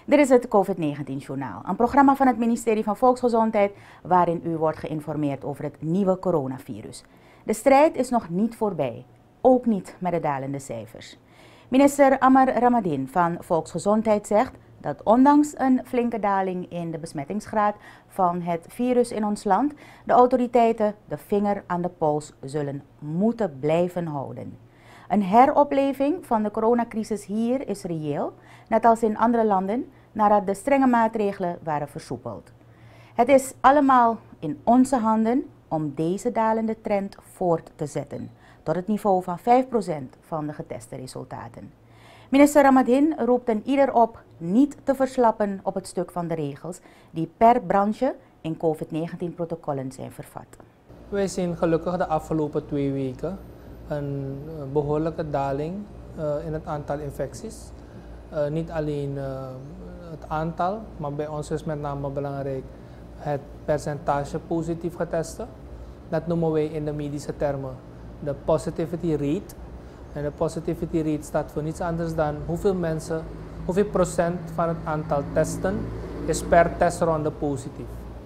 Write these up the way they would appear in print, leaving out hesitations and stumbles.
Dit is het COVID-19-journaal, een programma van het ministerie van Volksgezondheid waarin u wordt geïnformeerd over het nieuwe coronavirus. De strijd is nog niet voorbij, ook niet met de dalende cijfers. Minister Amar Ramadan van Volksgezondheid zegt dat ondanks een flinke daling in de besmettingsgraad van het virus in ons land, de autoriteiten de vinger aan de pols zullen moeten blijven houden. Een heropleving van de coronacrisis hier is reëel, net als in andere landen, nadat de strenge maatregelen waren versoepeld. Het is allemaal in onze handen om deze dalende trend voort te zetten, tot het niveau van 5% van de geteste resultaten. Minister Ramadan roept een ieder op niet te verslappen op het stuk van de regels die per branche in COVID-19-protocollen zijn vervat. Wij zien gelukkig de afgelopen 2 weken een behoorlijke daling in het aantal infecties. Niet alleen het aantal, maar bij ons is met name belangrijk het percentage positief getesten. Dat noemen wij in de medische termen de positivity rate. En de positivity rate staat voor niets anders dan hoeveel procent van het aantal testen is per testronde positief.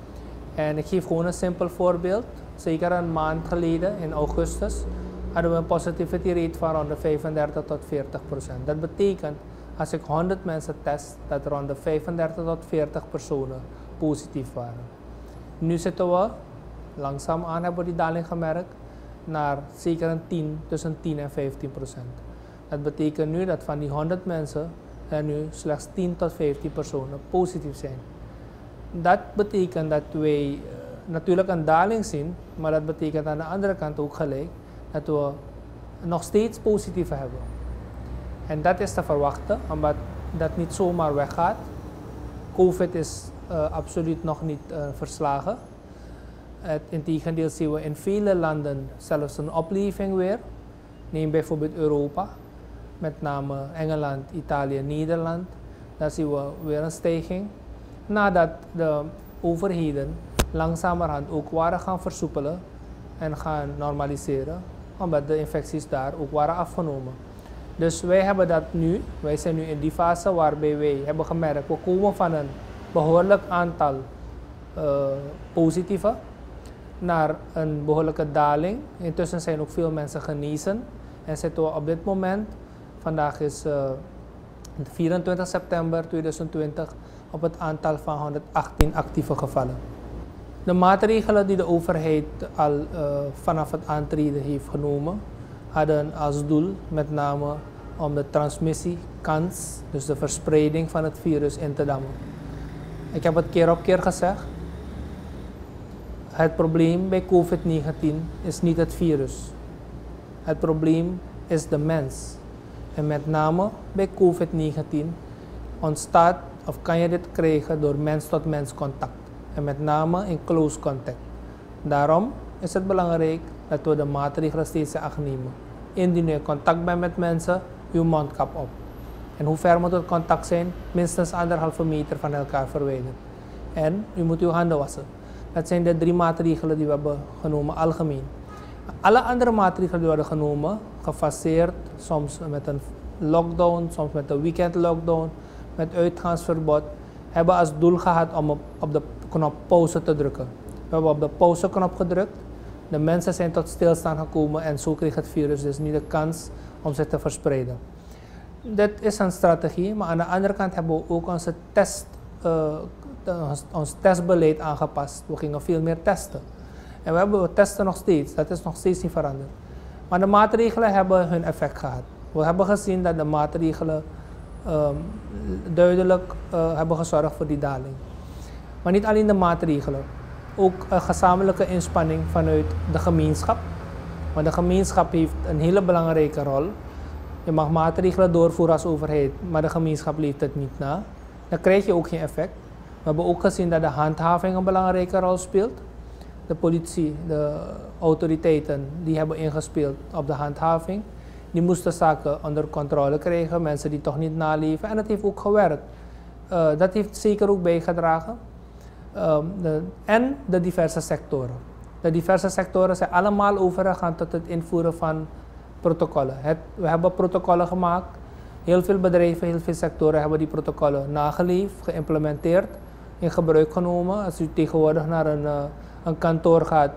En ik geef gewoon een simpel voorbeeld. Zeker een maand geleden, in augustus, hadden we een positivity rate van rond de 35 tot 40%. Dat betekent, als ik 100 mensen test, dat rond de 35 tot 40 personen positief waren. Nu zitten we, langzaamaan hebben we die daling gemerkt, naar zeker tussen 10 en 15%. Dat betekent nu dat van die 100 mensen er nu slechts 10 tot 15 personen positief zijn. Dat betekent dat wij natuurlijk een daling zien, maar dat betekent aan de andere kant ook gelijk dat we nog steeds positieve hebben. En dat is te verwachten, omdat dat niet zomaar weggaat. COVID is absoluut nog niet verslagen. Integendeel zien we in vele landen zelfs een opleving weer. Neem bijvoorbeeld Europa, met name Engeland, Italië, Nederland. Daar zien we weer een stijging. Nadat de overheden langzamerhand ook waren gaan versoepelen en gaan normaliseren, omdat de infecties daar ook waren afgenomen. Dus wij hebben dat nu, wij zijn nu in die fase waarbij wij hebben gemerkt, we komen van een behoorlijk aantal positieve naar een behoorlijke daling. Intussen zijn ook veel mensen genezen en zitten we op dit moment, vandaag is 24 september 2020, op het aantal van 118 actieve gevallen. De maatregelen die de overheid al vanaf het aantreden heeft genomen, hadden als doel met name om de transmissiekans, dus de verspreiding van het virus, in te dammen. Ik heb het keer op keer gezegd, het probleem bij COVID-19 is niet het virus. Het probleem is de mens. En met name bij COVID-19 ontstaat of kan je dit krijgen door mens-tot-mens contact. En met name in close contact. Daarom is het belangrijk dat we de maatregelen steeds in acht nemen. Indien je in contact bent met mensen, uw mondkap op. En hoe ver moet het contact zijn? Minstens 1,5 meter van elkaar verwijderd. En u moet uw handen wassen. Dat zijn de 3 maatregelen die we hebben genomen algemeen. Alle andere maatregelen die worden genomen, gefaseerd, soms met een lockdown, soms met een weekend lockdown, met uitgaansverbod, hebben als doel gehad om op de knop pauze te drukken. We hebben op de pauzeknop gedrukt. De mensen zijn tot stilstand gekomen en zo kreeg het virus dus niet de kans om zich te verspreiden. Dit is een strategie, maar aan de andere kant hebben we ook ons testbeleid aangepast. We gingen veel meer testen. En we testen nog steeds, dat is nog steeds niet veranderd. Maar de maatregelen hebben hun effect gehad. We hebben gezien dat de maatregelen duidelijk hebben gezorgd voor die daling. Maar niet alleen de maatregelen, ook een gezamenlijke inspanning vanuit de gemeenschap. Want de gemeenschap heeft een hele belangrijke rol. Je mag maatregelen doorvoeren als overheid, maar de gemeenschap leeft het niet na. Dan krijg je ook geen effect. We hebben ook gezien dat de handhaving een belangrijke rol speelt. De politie, de autoriteiten, die hebben ingespeeld op de handhaving. Die moesten zaken onder controle krijgen, mensen die toch niet naleven. En dat heeft ook gewerkt. Dat heeft zeker ook bijgedragen. En de diverse sectoren. De diverse sectoren zijn allemaal overgegaan tot het invoeren van protocollen. We hebben protocollen gemaakt Heel veel bedrijven, heel veel sectoren hebben die protocollen nageleefd, geïmplementeerd, in gebruik genomen. Als u tegenwoordig naar een kantoor gaat,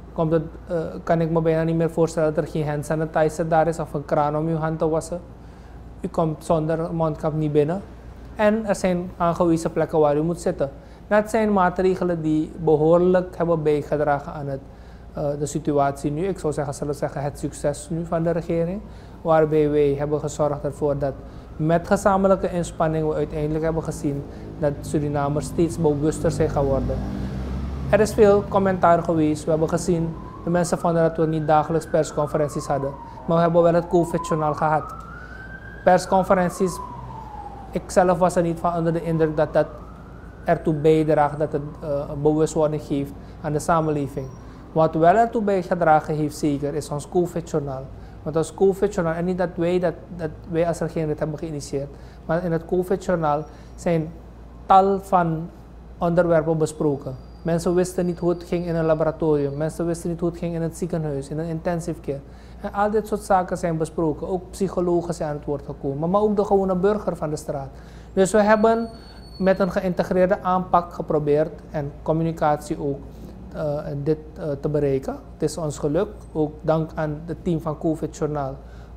kan ik me bijna niet meer voorstellen dat er geen hand sanitizer daar is of een kraan om uw hand te wassen. U komt zonder mondkap niet binnen. En er zijn aangewezen plekken waar u moet zitten. Dat zijn maatregelen die behoorlijk hebben bijgedragen aan de situatie nu. Ik zou zeggen het succes nu van de regering. Waarbij wij hebben gezorgd ervoor dat met gezamenlijke inspanning we uiteindelijk hebben gezien dat Surinamers steeds bewuster zijn geworden. Er is veel commentaar geweest. We hebben gezien, de mensen vonden dat we niet dagelijks persconferenties hadden. Maar we hebben wel het COVID-journaal gehad. Persconferenties, ik zelf was er niet van onder de indruk dat dat ertoe bijdraagt, dat het bewustwording geeft aan de samenleving. Wat wel ertoe bijgedragen heeft zeker, is ons COVID-journaal. Want ons COVID-journaal, en niet dat wij als regering het hebben geïnitieerd, maar in het COVID-journaal zijn tal van onderwerpen besproken. Mensen wisten niet hoe het ging in een laboratorium, mensen wisten niet hoe het ging in het ziekenhuis, in een intensive care. En al dit soort zaken zijn besproken. Ook psychologen zijn aan het woord gekomen, maar ook de gewone burger van de straat. Dus we hebben met een geïntegreerde aanpak geprobeerd en communicatie ook dit te bereiken. Het is ons gelukt, ook dank aan het team van COVID-journaal,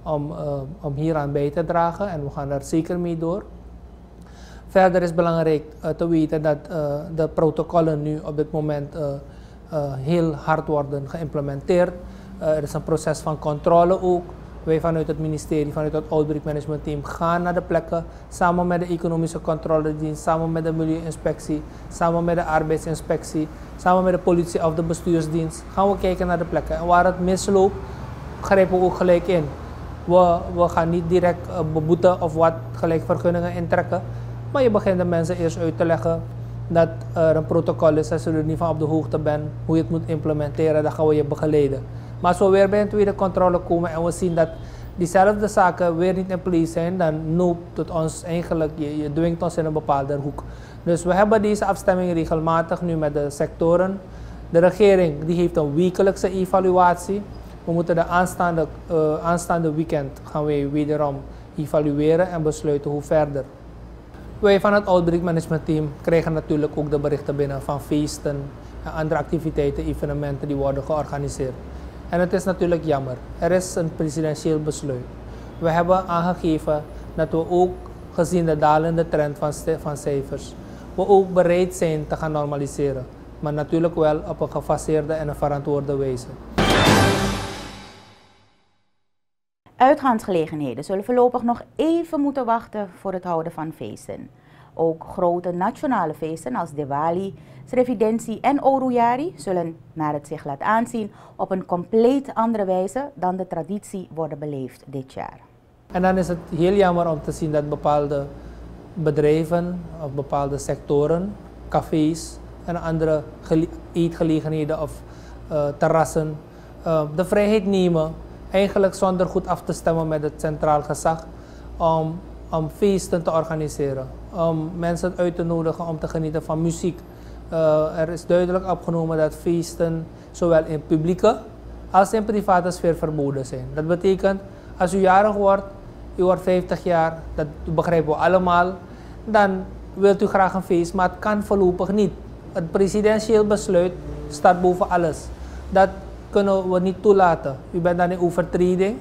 om hieraan bij te dragen en we gaan daar zeker mee door. Verder is belangrijk te weten dat de protocollen nu op dit moment heel hard worden geïmplementeerd. Er is een proces van controle ook. Wij vanuit het ministerie, vanuit het Outbreak Management Team gaan naar de plekken, samen met de Economische Controledienst, samen met de Milieuinspectie, samen met de Arbeidsinspectie, samen met de politie of de bestuursdienst, gaan we kijken naar de plekken. En waar het misloopt, grijpen we ook gelijk in. We gaan niet direct beboeten of wat gelijk vergunningen intrekken, maar je begint de mensen eerst uit te leggen dat er een protocol is, als je er niet van op de hoogte bent, hoe je het moet implementeren, dan gaan we je begeleiden. Maar als we weer bij een tweede controle komen en we zien dat diezelfde zaken weer niet in place zijn, dan noopt het ons eigenlijk, je dwingt ons in een bepaalde hoek. Dus we hebben deze afstemming regelmatig nu met de sectoren. De regering die heeft een wekelijkse evaluatie. We moeten de aanstaande weekend gaan we wederom evalueren en besluiten hoe verder. Wij van het Outbreak Management Team krijgen natuurlijk ook de berichten binnen van feesten en andere activiteiten, evenementen die worden georganiseerd. En het is natuurlijk jammer. Er is een presidentieel besluit. We hebben aangegeven dat we ook, gezien de dalende trend van cijfers, we ook bereid zijn te gaan normaliseren. Maar natuurlijk wel op een gefaseerde en een verantwoorde wijze. Uitgaansgelegenheden zullen voorlopig nog even moeten wachten voor het houden van feesten. Ook grote nationale feesten als Diwali, Srividensi en Orujari zullen, naar het zich laat aanzien, op een compleet andere wijze dan de traditie worden beleefd dit jaar. En dan is het heel jammer om te zien dat bepaalde bedrijven of bepaalde sectoren, cafés en andere eetgelegenheden of terrassen de vrijheid nemen, eigenlijk zonder goed af te stemmen met het centraal gezag, om feesten te organiseren, om mensen uit te nodigen om te genieten van muziek. Er is duidelijk opgenomen dat feesten zowel in publieke als in private sfeer verboden zijn. Dat betekent, als u jarig wordt, u wordt 50 jaar, dat begrijpen we allemaal, dan wilt u graag een feest, maar het kan voorlopig niet. Het presidentieel besluit staat boven alles. Dat kunnen we niet toelaten. U bent dan in overtreding.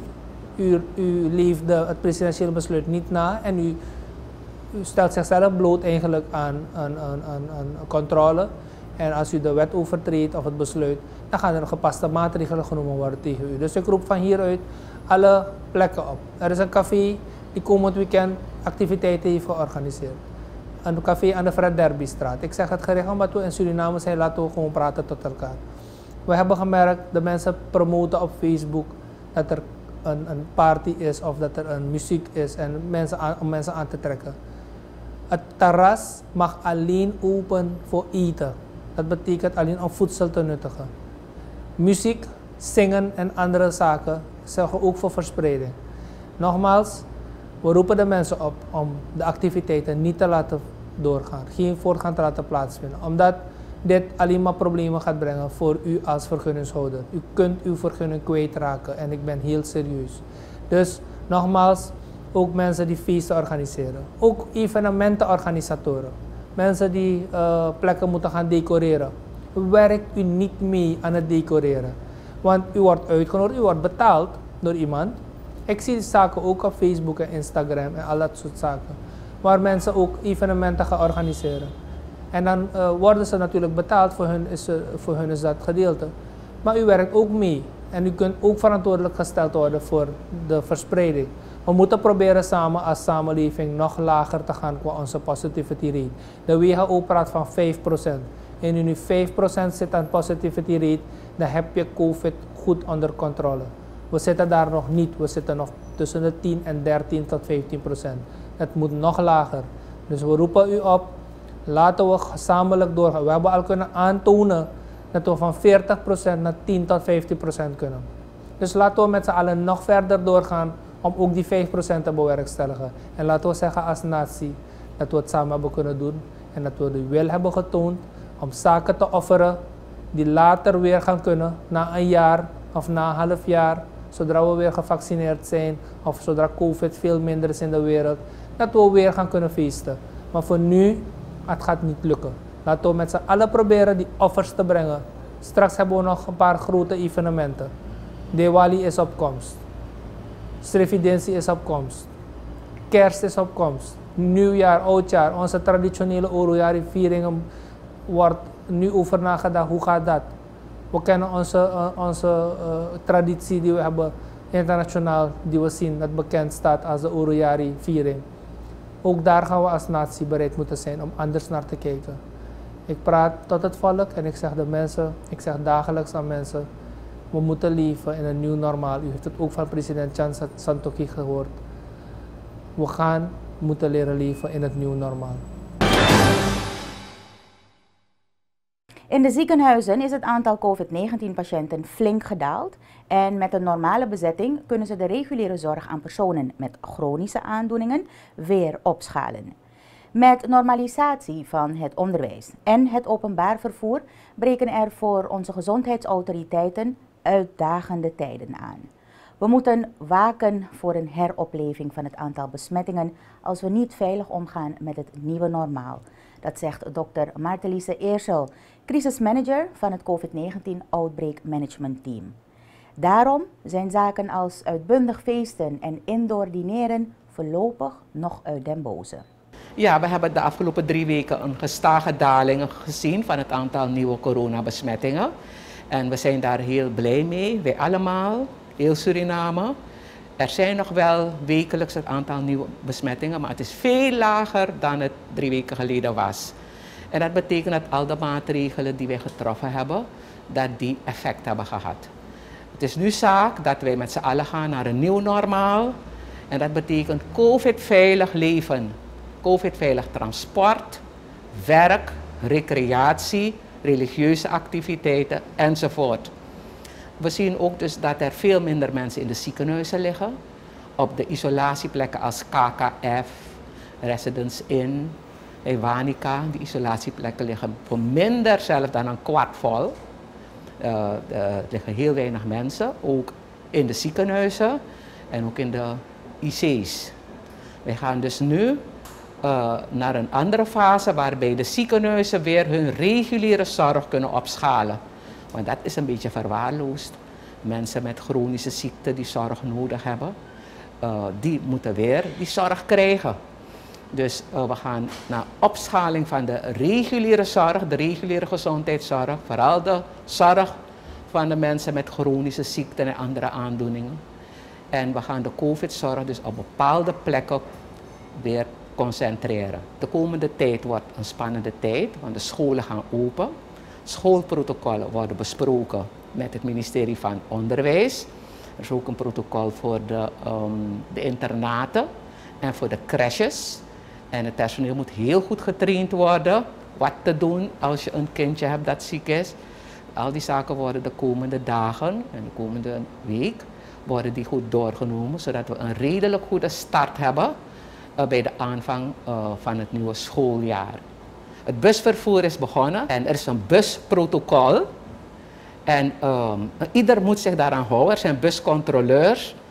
U leeft het presidentieel besluit niet na en u stelt zichzelf bloot eigenlijk aan controle. En als u de wet overtreedt of het besluit, dan gaan er gepaste maatregelen genomen worden tegen u. Dus ik roep van hieruit alle plekken op. Er is een café die komend weekend activiteiten heeft georganiseerd. Een café aan de Fred Derbystraat. Ik zeg het gericht omdat we in Suriname zijn, laten we gewoon praten tot elkaar. We hebben gemerkt, de mensen promoten op Facebook dat er een party is of dat er een muziek is en om mensen aan te trekken. Het terras mag alleen open voor eten. Dat betekent alleen om voedsel te nuttigen. Muziek, zingen en andere zaken zorgen ook voor verspreiding. Nogmaals, we roepen de mensen op om de activiteiten niet te laten doorgaan, geen voortgang te laten plaatsvinden, omdat dit alleen maar problemen gaat brengen voor u als vergunningshouder. U kunt uw vergunning kwijtraken en ik ben heel serieus. Dus nogmaals, Ook mensen die feesten organiseren. Ook evenementenorganisatoren. Mensen die plekken moeten gaan decoreren. Werkt u niet mee aan het decoreren. Want u wordt uitgenodigd, u wordt betaald door iemand. Ik zie die zaken ook op Facebook en Instagram en al dat soort zaken. Waar mensen ook evenementen gaan organiseren. En dan worden ze natuurlijk betaald, voor hun is dat gedeelte. Maar u werkt ook mee. En u kunt ook verantwoordelijk gesteld worden voor de verspreiding. We moeten proberen samen als samenleving nog lager te gaan qua onze positivity rate. De WHO praat van 5%. En nu 5% zit aan positivity rate, dan heb je COVID goed onder controle. We zitten daar nog niet. We zitten nog tussen de 10 en 13 tot 15%. Het moet nog lager. Dus we roepen u op, laten we gezamenlijk doorgaan. We hebben al kunnen aantonen dat we van 40% naar 10 tot 15% kunnen. Dus laten we met z'n allen nog verder doorgaan om ook die 5% te bewerkstelligen. En laten we zeggen als natie dat we het samen hebben kunnen doen en dat we de wil hebben getoond om zaken te offeren die later weer gaan kunnen, na een jaar of na een half jaar, zodra we weer gevaccineerd zijn of zodra COVID veel minder is in de wereld, dat we weer gaan kunnen feesten. Maar voor nu, het gaat niet lukken. Laten we met z'n allen proberen die offers te brengen. Straks hebben we nog een paar grote evenementen. Diwali is op komst. Srividensi is op komst. Kerst is op komst. Nieuwjaar, oudjaar, onze traditionele Orojari-vieringen wordt nu over nagedacht. Hoe gaat dat? We kennen onze traditie die we hebben internationaal, die we zien, dat bekend staat als de Orojari-viering. Ook daar gaan we als natie bereid moeten zijn om anders naar te kijken. Ik praat tot het volk en ik zeg dagelijks aan mensen, we moeten leven in een nieuw normaal. U heeft het ook van president Chan Santokhi gehoord. We moeten leren leven in het nieuw normaal. In de ziekenhuizen is het aantal COVID-19-patiënten flink gedaald en met een normale bezetting kunnen ze de reguliere zorg aan personen met chronische aandoeningen weer opschalen. Met normalisatie van het onderwijs en het openbaar vervoer breken er voor onze gezondheidsautoriteiten uitdagende tijden aan. We moeten waken voor een heropleving van het aantal besmettingen als we niet veilig omgaan met het nieuwe normaal. Dat zegt dokter Martelise Eersel, crisismanager van het COVID-19 Outbreak Management Team. Daarom zijn zaken als uitbundig feesten en indoor dineren voorlopig nog uit den boze. Ja, we hebben de afgelopen 3 weken een gestage daling gezien van het aantal nieuwe coronabesmettingen. En we zijn daar heel blij mee, wij allemaal, heel Suriname. Er zijn nog wel wekelijks het aantal nieuwe besmettingen, maar het is veel lager dan het 3 weken geleden was. En dat betekent dat al de maatregelen die wij getroffen hebben, dat die effect hebben gehad. Het is nu zaak dat wij met z'n allen gaan naar een nieuw normaal. En dat betekent COVID-veilig leven, COVID-veilig transport, werk, recreatie, religieuze activiteiten enzovoort. We zien ook dus dat er veel minder mensen in de ziekenhuizen liggen. Op de isolatieplekken als KKF, Residence Inn, Ewanica, die isolatieplekken liggen voor minder zelf dan een kwart vol. Er liggen heel weinig mensen, ook in de ziekenhuizen en ook in de IC's. Wij gaan dus nu naar een andere fase waarbij de ziekenhuizen weer hun reguliere zorg kunnen opschalen. Want dat is een beetje verwaarloosd. Mensen met chronische ziekten die zorg nodig hebben, die moeten weer die zorg krijgen. Dus we gaan naar opschaling van de reguliere zorg, de reguliere gezondheidszorg, vooral de zorg van de mensen met chronische ziekten en andere aandoeningen. En we gaan de COVID-zorg dus op bepaalde plekken weer concentreren. De komende tijd wordt een spannende tijd, want de scholen gaan open. Schoolprotocollen worden besproken met het ministerie van Onderwijs. Er is ook een protocol voor de internaten en voor de crèches. En het personeel moet heel goed getraind worden wat te doen als je een kindje hebt dat ziek is. Al die zaken worden de komende dagen en de komende week worden die goed doorgenomen, zodat we een redelijk goede start hebben bij de aanvang van het nieuwe schooljaar. Het busvervoer is begonnen en er is een busprotocol. En ieder moet zich daaraan houden. Er zijn buscontroleurs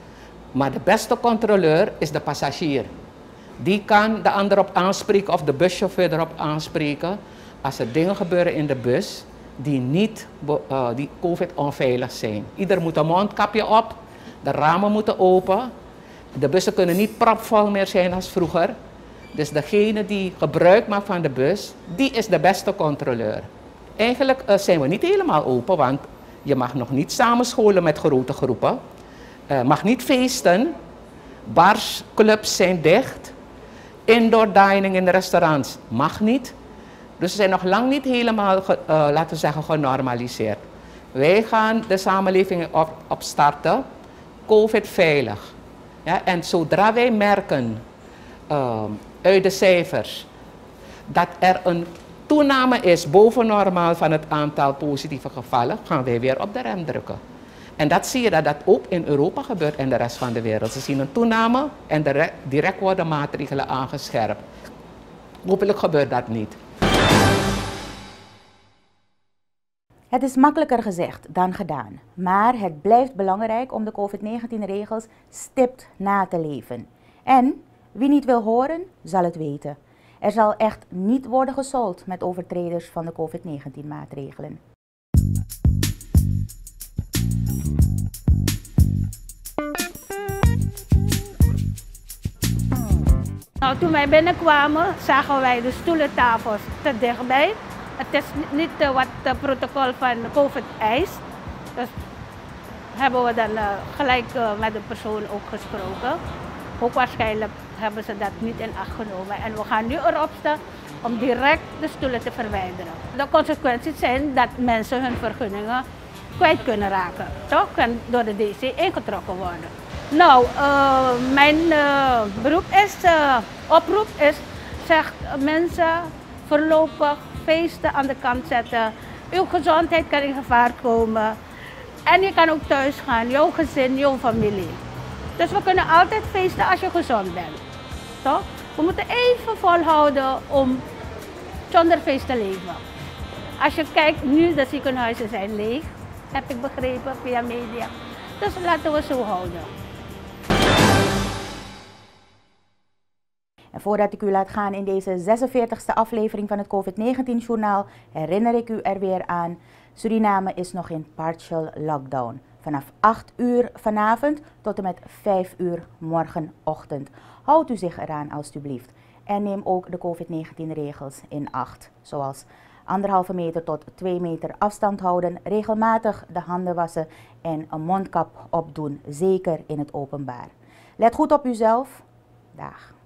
Maar de beste controleur is de passagier. Die kan de ander op aanspreken of de buschauffeur erop aanspreken als er dingen gebeuren in de bus die COVID-onveilig zijn. Ieder moet een mondkapje op, de ramen moeten open, de bussen kunnen niet propvol meer zijn als vroeger. Dus degene die gebruik maakt van de bus, die is de beste controleur. Eigenlijk zijn we niet helemaal open, want je mag nog niet samenscholen met grote groepen. Mag niet feesten, bars, clubs zijn dicht. Indoor dining in de restaurants mag niet. Dus ze zijn nog lang niet helemaal, laten we zeggen, genormaliseerd. Wij gaan de samenleving opstarten, COVID-veilig. Ja, en zodra wij merken uit de cijfers dat er een toename is boven normaal van het aantal positieve gevallen, gaan wij weer op de rem drukken. En dat zie je dat ook in Europa gebeurt en de rest van de wereld. Ze zien een toename en direct worden maatregelen aangescherpt. Hopelijk gebeurt dat niet. Het is makkelijker gezegd dan gedaan, maar het blijft belangrijk om de COVID-19-regels stipt na te leven. En wie niet wil horen, zal het weten. Er zal echt niet worden gesold met overtreders van de COVID-19-maatregelen. Nou, toen wij binnenkwamen zagen wij de stoelentafels te dichtbij. Het is niet wat het protocol van COVID eist. Dus hebben we dan gelijk met de persoon ook gesproken. Hoogwaarschijnlijk hebben ze dat niet in acht genomen. En we gaan nu erop staan om direct de stoelen te verwijderen. De consequenties zijn dat mensen hun vergunningen kwijt kunnen raken. Toch? En door de DC ingetrokken worden. Nou, mijn oproep is, zegt mensen voorlopig feesten aan de kant zetten. Uw gezondheid kan in gevaar komen. En je kan ook thuis gaan, jouw gezin, jouw familie. Dus we kunnen altijd feesten als je gezond bent. Toch? We moeten even volhouden om zonder feest te leven. Als je kijkt, nu de ziekenhuizen zijn leeg, heb ik begrepen via media. Dus laten we zo houden. En voordat ik u laat gaan in deze 46e aflevering van het COVID-19-journaal, herinner ik u er weer aan. Suriname is nog in partial lockdown. Vanaf 8 uur vanavond tot en met 5 uur morgenochtend. Houdt u zich eraan alstublieft. En neem ook de COVID-19-regels in acht. Zoals 1,5 meter tot 2 meter afstand houden, regelmatig de handen wassen en een mondkap opdoen. Zeker in het openbaar. Let goed op uzelf. Dag.